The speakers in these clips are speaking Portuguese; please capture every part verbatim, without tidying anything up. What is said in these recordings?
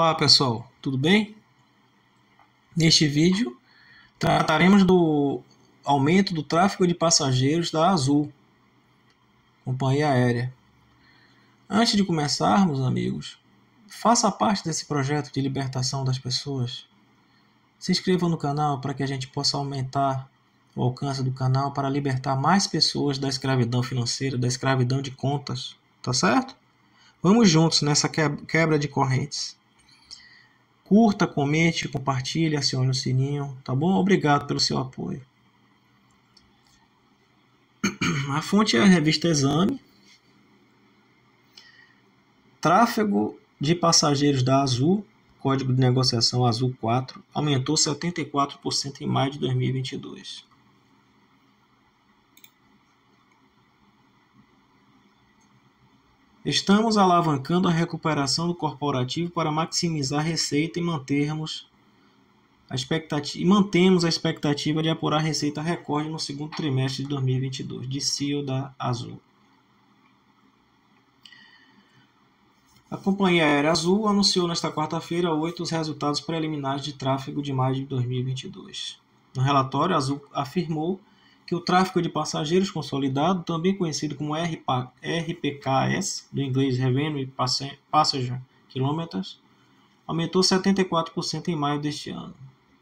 Olá pessoal, tudo bem? Neste vídeo trataremos do aumento do tráfego de passageiros da Azul, companhia aérea. Antes de começarmos, amigos, faça parte desse projeto de libertação das pessoas. Se inscreva no canal para que a gente possa aumentar o alcance do canal para libertar mais pessoas da escravidão financeira, da escravidão de contas, tá certo? Vamos juntos nessa quebra de correntes. Curta, comente, compartilhe, acione o sininho, tá bom? Obrigado pelo seu apoio. A fonte é a revista Exame. Tráfego de passageiros da Azul, código de negociação Azul quatro, aumentou setenta e quatro por cento em maio de dois mil e vinte e dois. Estamos alavancando a recuperação do corporativo para maximizar a receita e mantermos a expectativa, e mantemos a expectativa de apurar a receita recorde no segundo trimestre de dois mil e vinte e dois, de C E O da Azul. A companhia aérea Azul anunciou nesta quarta-feira oito os resultados preliminares de tráfego de maio de dois mil e vinte e dois. No relatório, a Azul afirmou que o tráfego de passageiros consolidado, também conhecido como R P K S, do inglês Revenue Passenger Kilometers, aumentou setenta e quatro por cento em maio deste ano.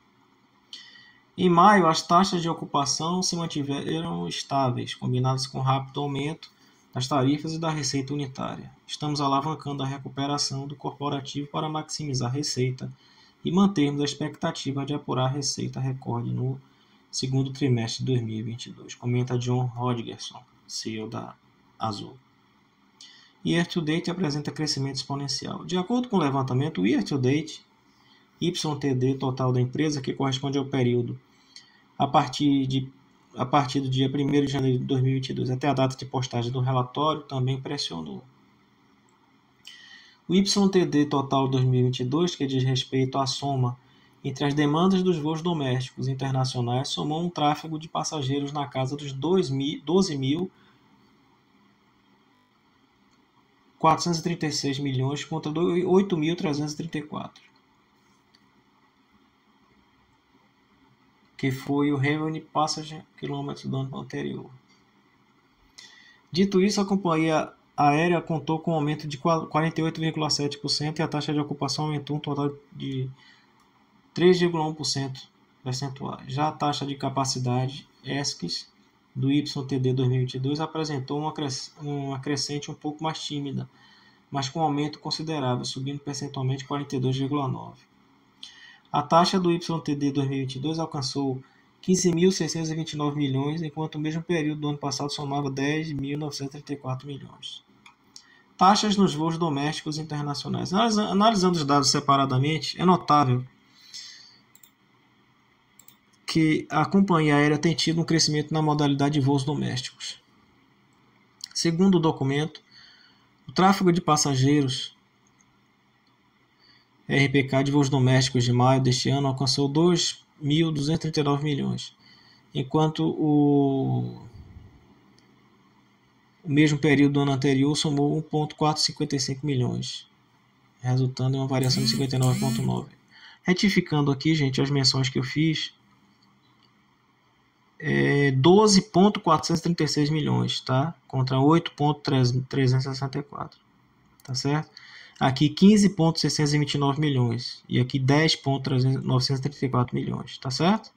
Em maio, as taxas de ocupação se mantiveram estáveis, combinadas com rápido aumento das tarifas e da receita unitária. Estamos alavancando a recuperação do corporativo para maximizar a receita e mantermos a expectativa de apurar a receita recorde no segundo trimestre de dois mil e vinte e dois, comenta John Rodgerson, C E O da Azul. Year to date apresenta crescimento exponencial. De acordo com o levantamento, o Year to date, Y T D total da empresa, que corresponde ao período a partir, de, a partir do dia primeiro de janeiro de dois mil e vinte e dois até a data de postagem do relatório, também pressionou. O Y T D total de dois mil e vinte e dois, que diz respeito à soma entre as demandas dos voos domésticos e internacionais, somou um tráfego de passageiros na casa dos doze mil quatrocentos e trinta e seis milhões contra oito mil trezentos e trinta e quatro, que foi o Revenue Passenger Kilometers do ano anterior. Dito isso, a companhia aérea contou com um aumento de quarenta e oito vírgula sete por cento e a taxa de ocupação aumentou um total de três vírgula um por cento percentuais. Já a taxa de capacidade E S C S do Y T D dois mil e vinte e dois apresentou uma, cres... uma crescente um pouco mais tímida, mas com um aumento considerável, subindo percentualmente quarenta e dois vírgula nove por cento. A taxa do Y T D dois mil e vinte e dois alcançou quinze mil seiscentos e vinte e nove milhões, enquanto o mesmo período do ano passado somava dez mil novecentos e trinta e quatro milhões. Taxas nos voos domésticos e internacionais. Analisando os dados separadamente, é notável que a companhia aérea tem tido um crescimento na modalidade de voos domésticos. Segundo o documento, o tráfego de passageiros R P K de voos domésticos de maio deste ano alcançou dois mil duzentos e trinta e nove milhões, enquanto o, o mesmo período do ano anterior somou um vírgula quatrocentos e cinquenta e cinco milhões, resultando em uma variação de cinquenta e nove vírgula nove por cento. Retificando aqui, gente, as menções que eu fiz, é doze vírgula quatrocentos e trinta e seis milhões, tá? Contra oito vírgula trezentos e sessenta e quatro, tá certo? Aqui quinze vírgula seiscentos e vinte e nove milhões e aqui dez vírgula novecentos e trinta e quatro milhões, tá certo?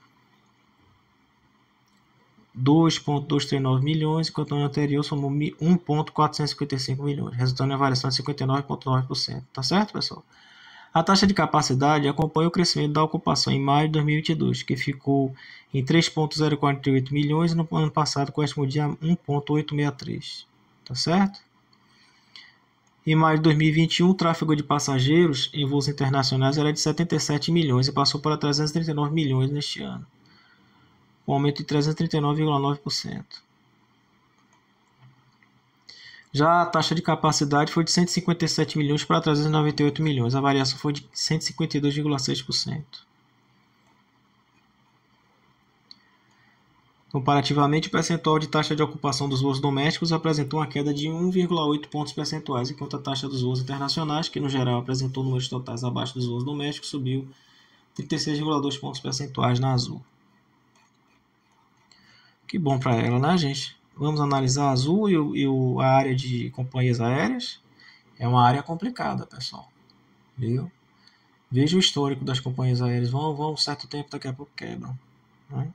dois vírgula duzentos e trinta e nove milhões, enquanto no ano anterior somou um vírgula quatrocentos e cinquenta e cinco milhões, resultando em uma variação de cinquenta e nove vírgula nove por cento, tá certo, pessoal? A taxa de capacidade acompanha o crescimento da ocupação em maio de dois mil e vinte e dois, que ficou em três vírgula zero quarenta e oito milhões e no ano passado correspondia a um vírgula oitocentos e sessenta e três, tá certo? Em maio de dois mil e vinte e um, o tráfego de passageiros em voos internacionais era de setenta e sete milhões e passou para trezentos e trinta e nove milhões neste ano, um aumento de trezentos e trinta e nove vírgula nove por cento. Já a taxa de capacidade foi de cento e cinquenta e sete milhões para trezentos e noventa e oito milhões, a variação foi de cento e cinquenta e dois vírgula seis por cento. Comparativamente, o percentual de taxa de ocupação dos voos domésticos apresentou uma queda de um vírgula oito pontos percentuais, enquanto a taxa dos voos internacionais, que no geral apresentou números totais abaixo dos voos domésticos, subiu trinta e seis vírgula dois pontos percentuais na Azul. Que bom para ela, né, gente? Vamos analisar a Azul e, o, e o, a área de companhias aéreas. É uma área complicada, pessoal. Viu? Veja o histórico das companhias aéreas. Vão, vão um certo tempo, daqui a pouco quebram. Né?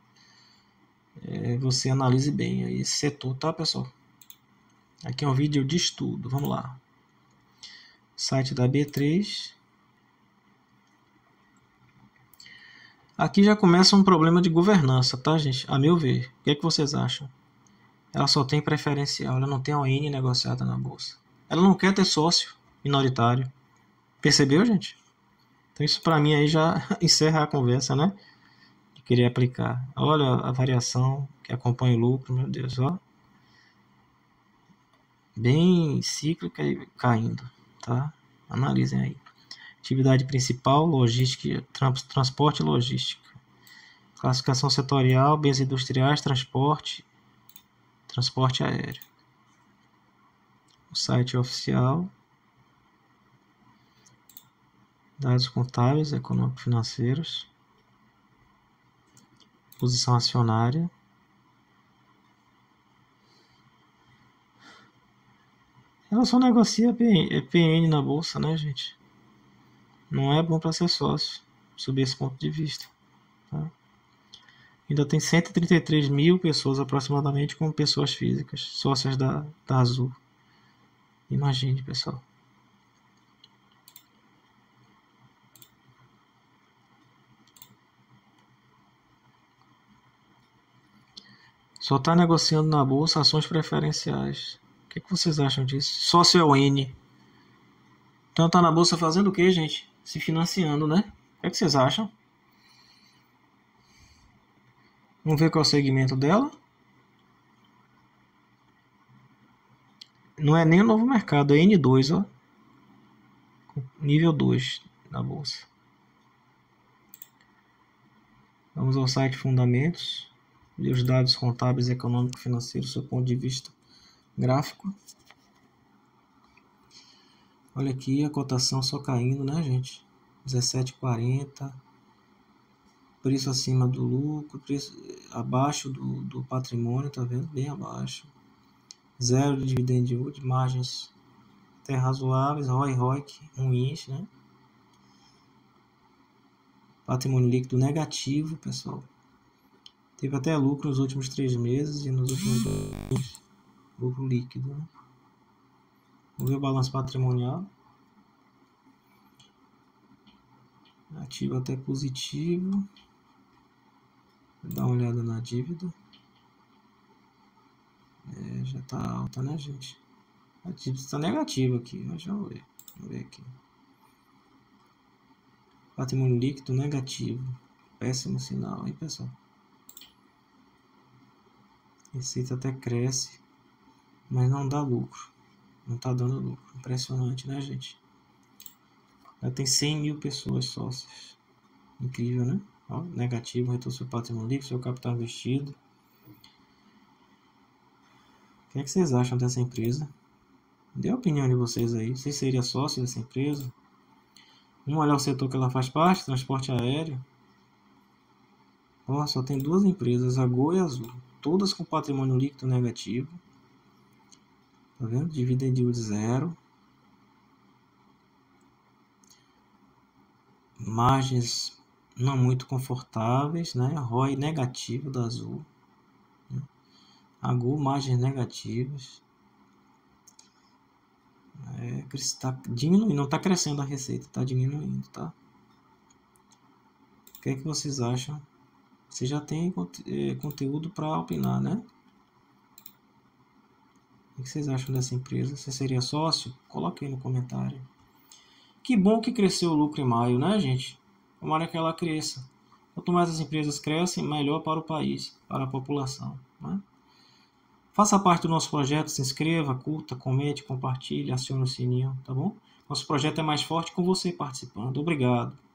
É, você analise bem aí esse setor, tá, pessoal? Aqui é um vídeo de estudo. Vamos lá. Site da B três. Aqui já começa um problema de governança, tá, gente? A meu ver. O que é que vocês acham? Ela só tem preferencial, ela não tem O N negociada na bolsa. Ela não quer ter sócio minoritário. Percebeu, gente? Então isso para mim aí já encerra a conversa, né? De querer aplicar. Olha a variação que acompanha o lucro, meu Deus, ó. Bem cíclica e caindo, tá? Analisem aí. Atividade principal, logística, transporte e logística. Classificação setorial, bens industriais, transporte, transporte aéreo. O site oficial. Dados contábeis, econômico-financeiros. Posição acionária. Ela só negocia P N na bolsa, né, gente? Não é bom para ser sócio, sob esse ponto de vista. Tá? Ainda tem cento e trinta e três mil pessoas aproximadamente como pessoas físicas, sócias da, da Azul. Imagine, pessoal. Só está negociando na bolsa ações preferenciais. O que, que vocês acham disso? Sócio é o N. Então tá na bolsa fazendo o que, gente? Se financiando, né? O que, que vocês acham? Vamos ver qual é o segmento dela. Não é nem o novo mercado, é N dois, ó. Nível dois na bolsa. Vamos ao site Fundamentos. Ver os dados contábeis, econômicos, financeiros, do seu ponto de vista gráfico. Olha aqui a cotação só caindo, né, gente? dezessete e quarenta. Preço acima do lucro, preço abaixo do, do patrimônio, tá vendo? Bem abaixo. Zero de dividend yield, margens até razoáveis, R O I, R O I C ruins, né? Patrimônio líquido negativo, pessoal. Teve até lucro nos últimos três meses e nos últimos dois. Lucro líquido, né? Vamos ver o balanço patrimonial. Ativo até positivo. Vou dar uma olhada na dívida. É, já está alta, né, gente? A dívida está negativa aqui. Mas já vou ver. Vamos ver aqui. Patrimônio líquido negativo. Péssimo sinal, hein, pessoal? Receita até cresce, mas não dá lucro. Não está dando lucro. Impressionante, né, gente? Já tem cem mil pessoas sócias. Incrível, né? Ó, negativo, retorno seu patrimônio líquido, seu capital investido. O que é que vocês acham dessa empresa? Dê a opinião de vocês aí. Vocês seriam sócios dessa empresa? Vamos olhar o setor que ela faz parte, transporte aéreo. Ó, só tem duas empresas, a Gol e a Azul. Todas com patrimônio líquido negativo. Tá vendo? Dividend yield zero. Margens não muito confortáveis, né? R O I negativo da Azul. A Gol, margens negativas. É, está diminuindo, não está crescendo a receita, está diminuindo, tá? O que é que vocês acham? Você já tem conteúdo para opinar, né? O que vocês acham dessa empresa? Você seria sócio? Coloque aí no comentário. Que bom que cresceu o lucro em maio, né, gente? Tomara que ela cresça. Quanto mais as empresas crescem, melhor para o país, para a população, né? Faça parte do nosso projeto, se inscreva, curta, comente, compartilhe, acione o sininho, tá bom? Nosso projeto é mais forte com você participando. Obrigado.